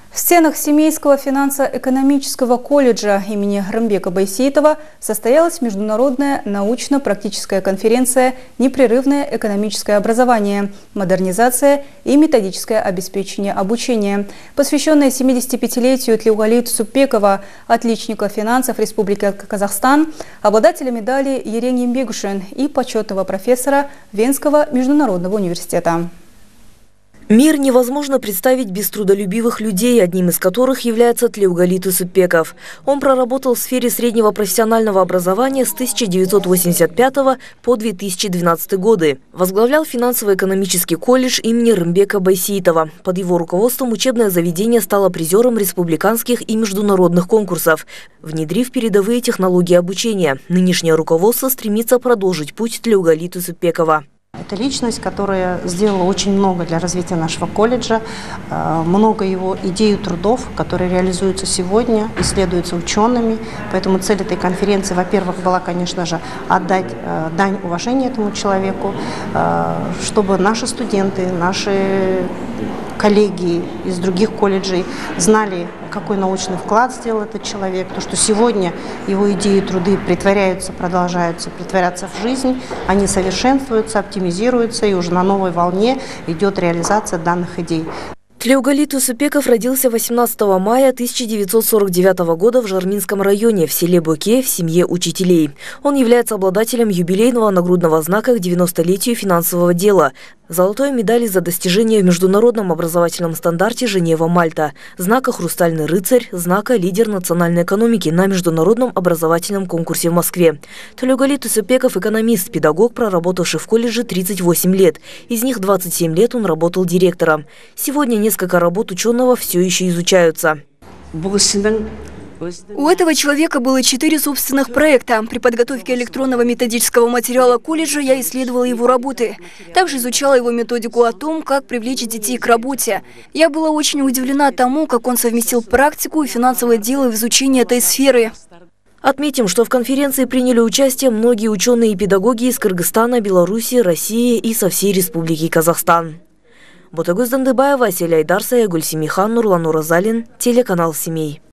В стенах Семейского финансово-экономического колледжа имени Рымбека Байсеитова состоялась международная научно-практическая конференция «Непрерывное экономическое образование. Модернизация и методическое обеспечение обучения», посвященная 75-летию Тлеугали Тусупбекова, отличника финансов Республики Казахстан, обладателя медали Ерен Ембегушин и почетного профессора Венского международного университета. Мир невозможно представить без трудолюбивых людей, одним из которых является Тлеугали Тусупбеков. Он проработал в сфере среднего профессионального образования с 1985 по 2012 годы. Возглавлял финансово-экономический колледж имени Рымбека Байсеитова. Под его руководством учебное заведение стало призером республиканских и международных конкурсов, внедрив передовые технологии обучения. Нынешнее руководство стремится продолжить путь Тлеугали Тусупбекова. Это личность, которая сделала очень много для развития нашего колледжа. Много его идей и трудов, которые реализуются сегодня, исследуются учеными. Поэтому цель этой конференции, во-первых, была, конечно же, отдать дань уважения этому человеку, чтобы наши студенты, наши коллеги из других колледжей знали, какой научный вклад сделал этот человек, то, что сегодня его идеи и труды продолжаются притворяться в жизнь, они совершенствуются, оптимизируются, и уже на новой волне идет реализация данных идей. Тлеугали Тусупбеков родился 18 мая 1949 года в Жарминском районе, в селе Боке, в семье учителей. Он является обладателем юбилейного нагрудного знака к 90-летию финансового дела, золотой медали за достижение в международном образовательном стандарте Женева-Мальта, знака «Хрустальный рыцарь», знака «Лидер национальной экономики» на международном образовательном конкурсе в Москве. Тлеугали Тусупбеков – экономист, педагог, проработавший в колледже 38 лет. Из них 27 лет он работал директором. Сегодня несколько работ ученого все еще изучаются. У этого человека было 4 собственных проекта. При подготовке электронного методического материала колледжа я исследовала его работы. Также изучала его методику о том, как привлечь детей к работе. Я была очень удивлена тому, как он совместил практику и финансовое дело в изучении этой сферы. Отметим, что в конференции приняли участие многие ученые и педагоги из Кыргызстана, Беларуси, России и со всей Республики Казахстан. Ботагөз Дандыбаева, Селя Айдарса, Гульсимихан, Нурлан Уразалин, телеканал «Семей».